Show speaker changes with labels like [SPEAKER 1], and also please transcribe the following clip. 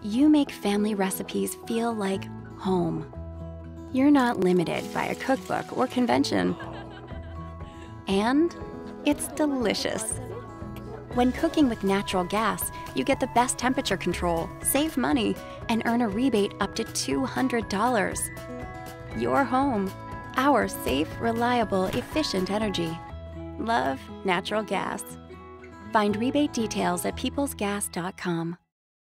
[SPEAKER 1] you make family recipes feel like home. You're not limited by a cookbook or convention. And it's delicious. When cooking with natural gas, you get the best temperature control, save money, and earn a rebate up to $200. Your home. Our safe, reliable, efficient energy. Love natural gas. Find rebate details at peoplesgas.com.